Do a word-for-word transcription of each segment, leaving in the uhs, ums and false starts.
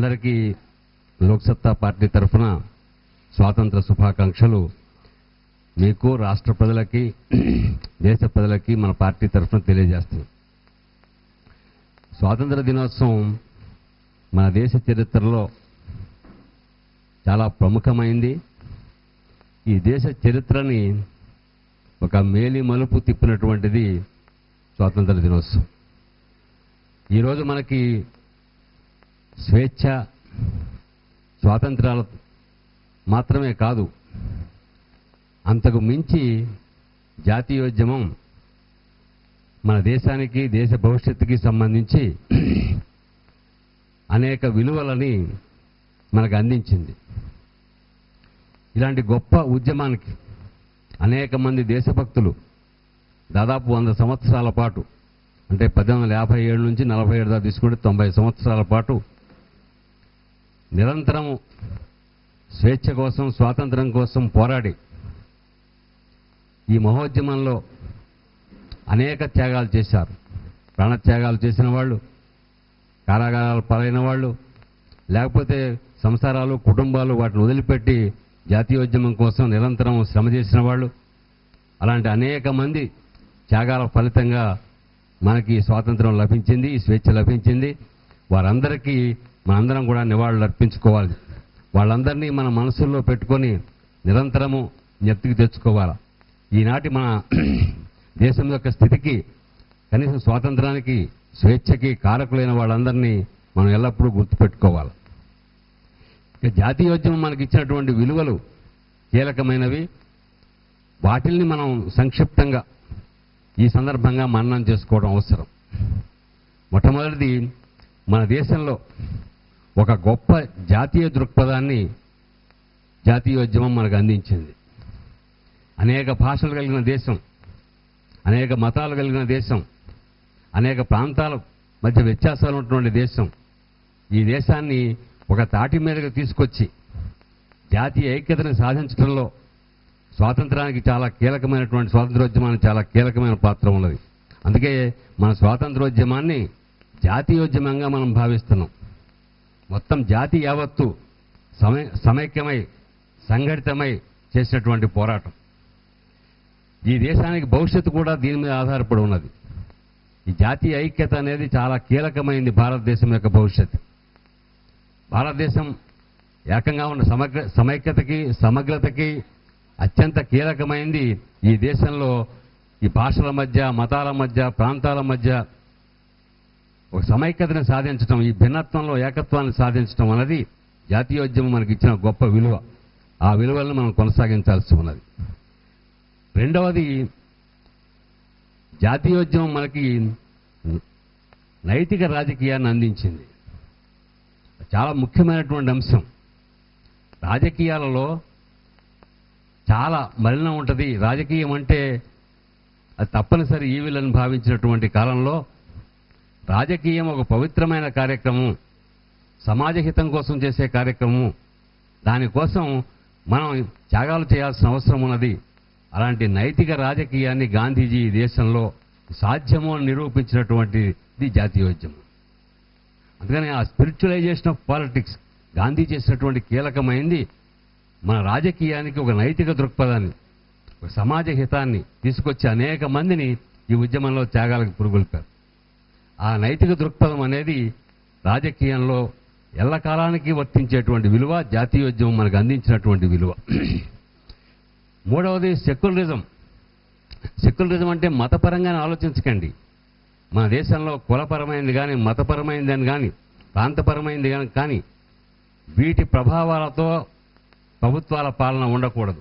అందరికీ లోక్సత్తా పార్టీ తరఫున స్వాతంత్ర శుభాకాంక్షలు. మీకు, రాష్ట్ర ప్రజలకి, దేశ ప్రజలకి మన పార్టీ తరఫున తెలియజేస్తున్నాం. స్వాతంత్ర దినోత్సవం మన దేశ చరిత్రలో చాలా ప్రముఖమైంది. ఈ దేశ చరిత్రని ఒక మేలి మలుపు తిప్పినటువంటిది స్వాతంత్ర దినోత్సవం. ఈరోజు మనకి స్వేచ్ఛ, స్వాతంత్రాలు మాత్రమే కాదు, అంతకు మించి జాతీయోద్యమం మన దేశానికి, దేశ భవిష్యత్తుకి సంబంధించి అనేక విలువలని మనకు అందించింది. ఇలాంటి గొప్ప ఉద్యమానికి అనేక మంది దేశభక్తులు దాదాపు వంద సంవత్సరాల పాటు, అంటే పద్దెనిమిది వందల యాభై ఏడు నుంచి నలభై ఏడు దాకా తీసుకుంటే తొంభై సంవత్సరాల పాటు నిరంతరము స్వేచ్ఛ కోసం, స్వాతంత్రం కోసం పోరాడి ఈ మహోద్యమంలో అనేక త్యాగాలు చేశారు. ప్రాణత్యాగాలు చేసిన వాళ్ళు, కారాగారాలు పాలైన వాళ్ళు, లేకపోతే సంసారాలు, కుటుంబాలు వాటిని వదిలిపెట్టి జాతీయోద్యమం కోసం నిరంతరం శ్రమ చేసిన వాళ్ళు, అలాంటి అనేక మంది త్యాగాల ఫలితంగా మనకి స్వాతంత్రం లభించింది, స్వేచ్ఛ లభించింది. వారందరికీ మనందరం కూడా నివాళులు అర్పించుకోవాలి. వాళ్ళందరినీ మన మనసుల్లో పెట్టుకొని నిరంతరము జ్ఞప్తికి తెచ్చుకోవాలి. ఈనాటి మన దేశం యొక్క స్థితికి, కనీసం స్వాతంత్రానికి, స్వేచ్ఛకి కారకులైన వాళ్ళందరినీ మనం ఎల్లప్పుడూ గుర్తుపెట్టుకోవాలి. ఇక జాతీయోద్యమం మనకి ఇచ్చినటువంటి విలువలు కీలకమైనవి. వాటిల్ని మనం సంక్షిప్తంగా ఈ సందర్భంగా మననం చేసుకోవడం అవసరం. మొట్టమొదటిది, మన దేశంలో ఒక గొప్ప జాతీయ దృక్పథాన్ని జాతీయోద్యమం మనకు అందించింది. అనేక భాషలు కలిగిన దేశం, అనేక మతాలు కలిగిన దేశం, అనేక ప్రాంతాల మధ్య వ్యత్యాసాలు ఉన్నటువంటి దేశం. ఈ దేశాన్ని ఒక తాటి మీదకి తీసుకొచ్చి జాతీయ ఐక్యతను సాధించడంలో స్వాతంత్రానికి చాలా కీలకమైనటువంటి, స్వాతంత్రోద్యమానికి చాలా కీలకమైన పాత్ర ఉన్నది. అందుకే మన స్వాతంత్రోద్యమాన్ని జాతీయోద్యమంగా మనం భావిస్తున్నాం. మొత్తం జాతి యావత్తు సమై సమైక్యమై సంఘటితమై చేసినటువంటి పోరాటం. ఈ దేశానికి భవిష్యత్తు కూడా దీని మీద ఆధారపడి ఉన్నది. ఈ జాతీయ ఐక్యత అనేది చాలా కీలకమైంది భారతదేశం యొక్క భవిష్యత్తు. భారతదేశం ఏకంగా ఉన్న సమగ్ర సమైక్యతకి, సమగ్రతకి అత్యంత కీలకమైంది. ఈ దేశంలో ఈ భాషల మధ్య, మతాల మధ్య, ప్రాంతాల మధ్య ఒక సమైక్యతను సాధించడం, ఈ భిన్నత్వంలో ఏకత్వాన్ని సాధించడం అనేది జాతీయోద్యమం మనకి ఇచ్చిన గొప్ప విలువ. ఆ విలువలను మనం కొనసాగించాల్సి ఉన్నది. రెండవది, జాతీయోద్యమం మనకి నైతిక రాజకీయాన్ని అందించింది. చాలా ముఖ్యమైనటువంటి అంశం. రాజకీయాలలో చాలా మలినం ఉంటుంది. రాజకీయం అంటే అది తప్పనిసరి ఈవిలని భావించినటువంటి కాలంలో రాజకీయం ఒక పవిత్రమైన కార్యక్రమం, సమాజ హితం కోసం చేసే కార్యక్రమం. దానికోసం మనం త్యాగాలు చేయాల్సిన అవసరం ఉన్నది. అలాంటి నైతిక రాజకీయాన్ని గాంధీజీ ఈ దేశంలో సాధ్యమో అని నిరూపించినటువంటిది జాతీయోద్యమం. అందుకని ఆ స్పిరిచువలైజేషన్ ఆఫ్ పాలిటిక్స్ గాంధీ చేసినటువంటి కీలకమైంది. మన రాజకీయానికి ఒక నైతిక దృక్పథాన్ని, ఒక సమాజ హితాన్ని తీసుకొచ్చి అనేక మందిని ఈ ఉద్యమంలో త్యాగాలకు పురుగొల్పారు. ఆ నైతిక దృక్పథం అనేది రాజకీయంలో ఎల్లకాలానికి వర్తించేటువంటి విలువ, జాతీయోద్యమం మనకు అందించినటువంటి విలువ. మూడవది సెక్యులరిజం. సెక్యులరిజం అంటే మతపరంగానే ఆలోచించకండి. మన దేశంలో కులపరమైనది కానీ, మతపరమైనది అని కానీ, ప్రాంతపరమైనది కానీ వీటి ప్రభావాలతో ప్రభుత్వాల పాలన ఉండకూడదు.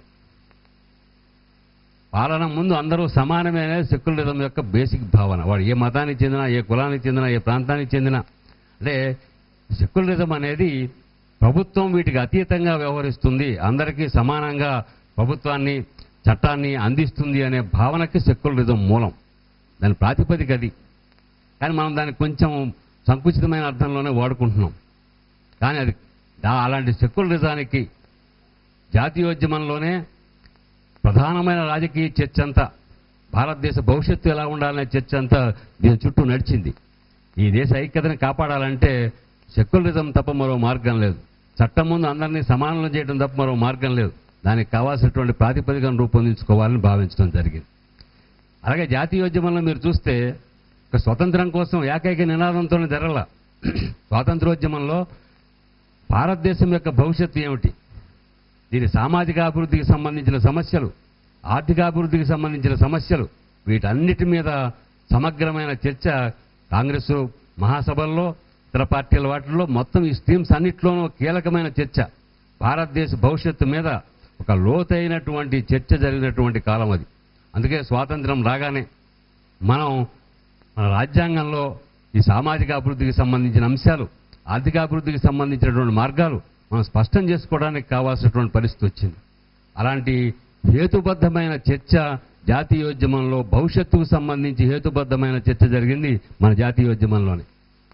పాలన ముందు అందరూ సమానమే అనేది సెక్యులరిజం యొక్క బేసిక్ భావన. వాడు ఏ మతానికి చెందినా, ఏ కులానికి చెందినా, ఏ ప్రాంతానికి చెందినా, అంటే సెక్యులరిజం అనేది ప్రభుత్వం వీటికి అతీతంగా వ్యవహరిస్తుంది, అందరికీ సమానంగా ప్రభుత్వాన్ని, చట్టాన్ని అందిస్తుంది అనే భావనకి సెక్యులరిజం మూలం. దాని ప్రాతిపదిక అది. కానీ మనం దాన్ని కొంచెం సంకుచితమైన అర్థంలోనే వాడుకుంటున్నాం. కానీ అది అలాంటి సెక్యులరిజానికి జాతీయోద్యమంలోనే ప్రధానమైన రాజకీయ చర్చ అంతా, భారతదేశ భవిష్యత్తు ఎలా ఉండాలనే చర్చ అంతా దీని చుట్టూ నడిచింది. ఈ దేశ ఐక్యతను కాపాడాలంటే సెక్యులరిజం తప్ప మరో మార్గం లేదు. చట్టం ముందు అందరినీ సమానం చేయడం తప్ప మరో మార్గం లేదు. దానికి కావాల్సినటువంటి ప్రాతిపదికను రూపొందించుకోవాలని భావించడం జరిగింది. అలాగే జాతీయోద్యమంలో మీరు చూస్తే ఒక స్వతంత్రం కోసం ఏకైక నినాదంతోనే జరగల. స్వాతంత్రోద్యమంలో భారతదేశం యొక్క భవిష్యత్తు ఏమిటి, దీని సామాజిక అభివృద్ధికి సంబంధించిన సమస్యలు, ఆర్థికాభివృద్ధికి సంబంధించిన సమస్యలు, వీటన్నిటి మీద సమగ్రమైన చర్చ కాంగ్రెస్ మహాసభల్లో, ఇతర పార్టీల వాటిల్లో మొత్తం ఈ స్ట్రీమ్స్ అన్నింటిలోనూ కీలకమైన చర్చ. భారతదేశ భవిష్యత్తు మీద ఒక లోతైనటువంటి చర్చ జరిగినటువంటి కాలం అది. అందుకే స్వాతంత్రం రాగానే మనం మన రాజ్యాంగంలో ఈ సామాజిక అభివృద్ధికి సంబంధించిన అంశాలు, ఆర్థికాభివృద్ధికి సంబంధించినటువంటి మార్గాలు మనం స్పష్టం చేసుకోవడానికి కావాల్సినటువంటి పరిస్థితి వచ్చింది. అలాంటి హేతుబద్ధమైన చర్చ జాతీయోద్యమంలో, భవిష్యత్తుకు సంబంధించి హేతుబద్ధమైన చర్చ జరిగింది మన జాతీయోద్యమంలోనే.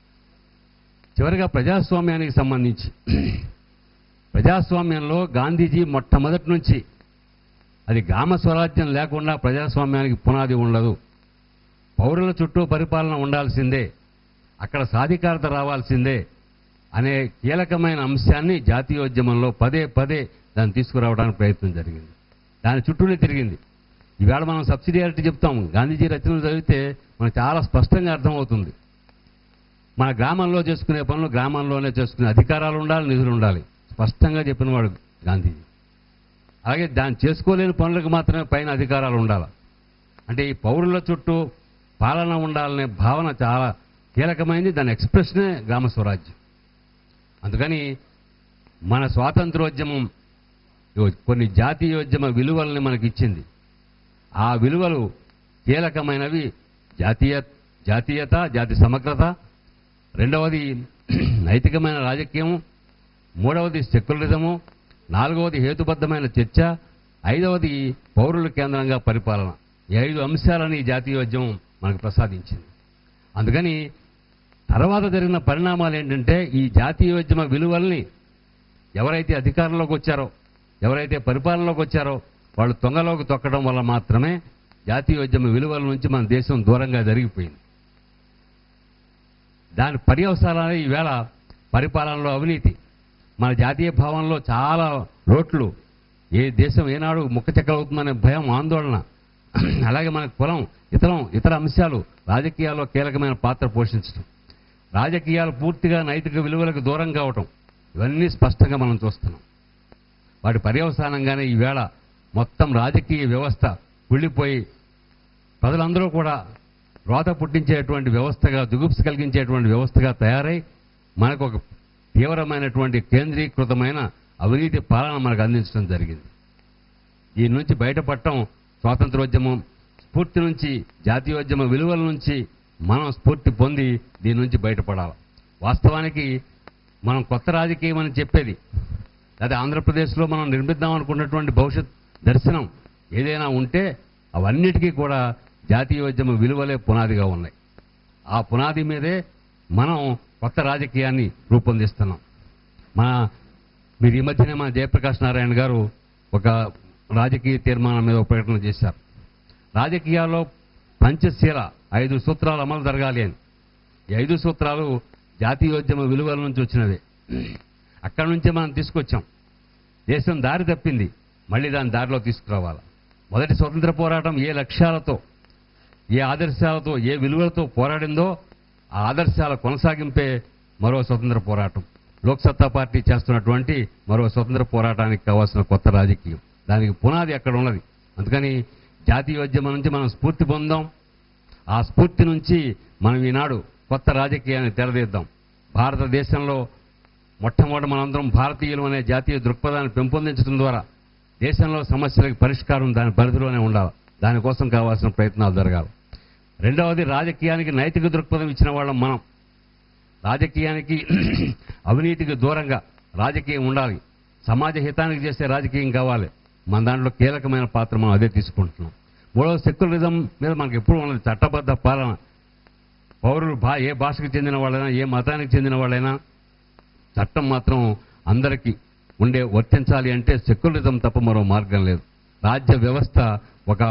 చివరిగా ప్రజాస్వామ్యానికి సంబంధించి, ప్రజాస్వామ్యంలో గాంధీజీ మొట్టమొదటి నుంచి అది గ్రామ స్వరాజ్యం లేకుండా ప్రజాస్వామ్యానికి పునాది ఉండదు, పౌరుల చుట్టూ పరిపాలన ఉండాల్సిందే, అక్కడ సాధికారత రావాల్సిందే అనే కీలకమైన అంశాన్ని జాతీయోద్యమంలో పదే పదే దాన్ని తీసుకురావడానికి ప్రయత్నం జరిగింది. దాని చుట్టూనే తిరిగింది. ఈవేళ మనం సబ్సిడియారిటీ చెప్తాం, గాంధీజీ రచనలు చదివితే మనకు చాలా స్పష్టంగా అర్థమవుతుంది. మన గ్రామంలో చేసుకునే పనులు గ్రామంలోనే చేసుకునే అధికారాలు ఉండాలి, నిధులు ఉండాలి, స్పష్టంగా చెప్పినవాడు గాంధీజీ. అలాగే దాన్ని చేసుకోలేని పనులకు మాత్రమే పైన అధికారాలు ఉండాలి. అంటే ఈ పౌరుల చుట్టూ పాలన ఉండాలనే భావన చాలా కీలకమైంది. దాని ఎక్స్ప్రెషనే గ్రామ స్వరాజ్యం. అందుకని మన స్వాతంత్రోద్యమం కొన్ని జాతీయోద్యమ విలువల్ని మనకి ఇచ్చింది. ఆ విలువలు కీలకమైనవి. జాతీయ జాతీయత, జాతి సమగ్రత, రెండవది నైతికమైన రాజకీయం, మూడవది సెక్యులరిజము, నాలుగవది హేతుబద్ధమైన చర్చ, ఐదవది పౌరుల కేంద్రంగా పరిపాలన. ఈ ఐదు అంశాలని జాతీయోద్యమం మనకు ప్రసాదించింది. అందుకని తర్వాత జరిగిన పరిణామాలు ఏంటంటే, ఈ జాతీయోద్యమ విలువల్ని ఎవరైతే అధికారంలోకి వచ్చారో, ఎవరైతే పరిపాలనలోకి వచ్చారో వాళ్ళు తొంగలోకి తొక్కడం వల్ల మాత్రమే జాతీయోద్యమ విలువల నుంచి మన దేశం దూరంగా జరిగిపోయింది. దాని పర్యవసానాలే ఈవేళ పరిపాలనలో అవినీతి, మన జాతీయ భావంలో చాలా లోట్లు, ఏ దేశం ఏనాడు ముక్కచెక్కలవుతుందనే భయం, ఆందోళన, అలాగే మన కులం, ఇతరం ఇతర అంశాలు రాజకీయాల్లో కీలకమైన పాత్ర పోషించడం, రాజకీయాలు పూర్తిగా నైతిక విలువలకు దూరం కావటం, ఇవన్నీ స్పష్టంగా మనం చూస్తున్నాం. వాటి పర్యవసానంగానే ఈవేళ మొత్తం రాజకీయ వ్యవస్థ కుళ్ళిపోయి ప్రజలందరూ కూడా రోత పుట్టించేటువంటి వ్యవస్థగా, దుగుప్స కలిగించేటువంటి వ్యవస్థగా తయారై మనకు ఒక తీవ్రమైనటువంటి కేంద్రీకృతమైన అవినీతి పాలన మనకు అందించడం జరిగింది. దీని నుంచి బయటపడటం స్వాతంత్రోద్యమం స్ఫూర్తి నుంచి, జాతీయోద్యమ విలువల నుంచి మనం స్ఫూర్తి పొంది దీని నుంచి బయటపడాలి. వాస్తవానికి మనం కొత్త రాజకీయం అని చెప్పేది, లేదా ఆంధ్రప్రదేశ్లో మనం నిర్మిద్దాం అనుకున్నటువంటి భవిష్యత్ దర్శనం ఏదైనా ఉంటే అవన్నిటికీ కూడా జాతీయోద్యమ విలువలే పునాదిగా ఉన్నాయి. ఆ పునాది మీదే మనం కొత్త రాజకీయాన్ని రూపొందిస్తున్నాం. మన మీరు ఈ మధ్యనే మన జయప్రకాష్ నారాయణ గారు ఒక రాజకీయ తీర్మానం మీద ప్రకటన చేశారు. రాజకీయాల్లో పంచశీల ఐదు సూత్రాలు అమలు జరగాలి అని. ఈ ఐదు సూత్రాలు జాతీయోద్యమ విలువల నుంచి వచ్చినవే. అక్కడి నుంచే మనం తీసుకొచ్చాం. దేశం దారి తప్పింది, మళ్ళీ దాని దారిలో తీసుకురావాలి. మొదటి స్వతంత్ర పోరాటం ఏ లక్ష్యాలతో, ఏ ఆదర్శాలతో, ఏ విలువలతో పోరాడిందో ఆ ఆదర్శాల కొనసాగింపే మరో స్వతంత్ర పోరాటం. లోక్సత్తా పార్టీ చేస్తున్నటువంటి మరో స్వతంత్ర పోరాటానికి కావాల్సిన కొత్త రాజకీయం, దానికి పునాది అక్కడ ఉన్నది. అందుకని జాతీయోద్యమం నుంచి మనం స్ఫూర్తి పొందాం. ఆ స్ఫూర్తి నుంచి మనం ఈనాడు కొత్త రాజకీయాన్ని తెరదీద్దాం. భారతదేశంలో మొట్టమొదటి మనందరం భారతీయులు అనే జాతీయ దృక్పథాన్ని పెంపొందించడం ద్వారా దేశంలో సమస్యలకు పరిష్కారం దాని పరిధిలోనే ఉండాలి. దానికోసం కావాల్సిన ప్రయత్నాలు జరగాలి. రెండవది, రాజకీయానికి నైతిక దృక్పథం ఇచ్చిన వాళ్ళం మనం. రాజకీయానికి అవినీతికి దూరంగా రాజకీయం ఉండాలి. సమాజ హితానికి చేసే రాజకీయం కావాలి. మన దాంట్లో కీలకమైన పాత్ర మనం అదే తీసుకుంటున్నాం. మూడవ, సెక్యులరిజం మీద మనకు ఎప్పుడు ఉన్నది చట్టబద్ధ పాలన. పౌరులు భా ఏ భాషకు చెందిన వాళ్ళైనా, ఏ మతానికి చెందిన వాళ్ళైనా చట్టం మాత్రం అందరికీ ఉండే వర్తించాలి. అంటే సెక్యులరిజం తప్ప మరో మార్గం లేదు. రాజ్య వ్యవస్థ ఒక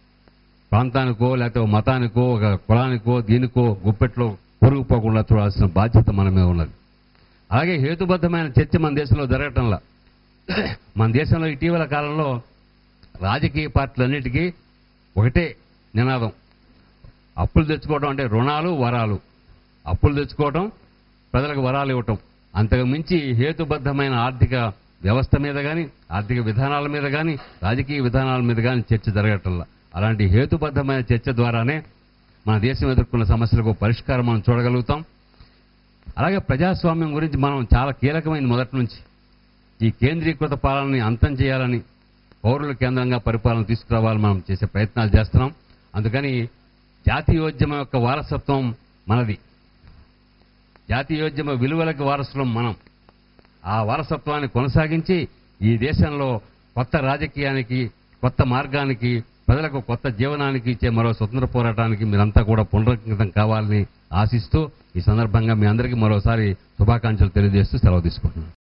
ప్రాంతానికో లేకపోతే మతానికో ఒక కులానికో దీనికో గుప్పెట్లో పొరుగుపోకుండా చూడాల్సిన బాధ్యత మన మీద ఉన్నది. అలాగే హేతుబద్ధమైన చర్చ మన దేశంలో జరగటంలా. మన దేశంలో ఇటీవల కాలంలో రాజకీయ పార్టీలన్నిటికీ ఒకటే నినాదం, అప్పులు తెచ్చుకోవడం అంటే రుణాలు వరాలు, అప్పులు తెచ్చుకోవడం ప్రజలకు వరాలు ఇవ్వటం. అంతకు మించి హేతుబద్ధమైన ఆర్థిక వ్యవస్థ మీద కానీ, ఆర్థిక విధానాల మీద కానీ, రాజకీయ విధానాల మీద కానీ చర్చ జరగటంలా. అలాంటి హేతుబద్ధమైన చర్చ ద్వారానే మన దేశం ఎదుర్కొన్న సమస్యలకు పరిష్కారం మనం చూడగలుగుతాం. అలాగే ప్రజాస్వామ్యం గురించి మనం చాలా కీలకమైంది మొదటి నుంచి. ఈ కేంద్రీకృత పాలనని అంతం చేయాలని, పౌరుల కేంద్రంగా పరిపాలన తీసుకురావాలని మనం చేసే ప్రయత్నాలు చేస్తున్నాం. అందుకని జాతీయోద్యమం యొక్క వారసత్వం మనది, జాతీయోద్యమ విలువలకు వారసులం మనం. ఆ వారసత్వాన్ని కొనసాగించి ఈ దేశంలో కొత్త రాజకీయానికి, కొత్త మార్గానికి, ప్రజలకు కొత్త జీవనానికి ఇచ్చే మరో స్వతంత్ర పోరాటానికి మీరంతా కూడా పునరంకితం కావాలని ఆశిస్తూ ఈ సందర్భంగా మీ అందరికీ మరోసారి శుభాకాంక్షలు తెలియజేస్తూ సెలవు తీసుకుంటున్నాను.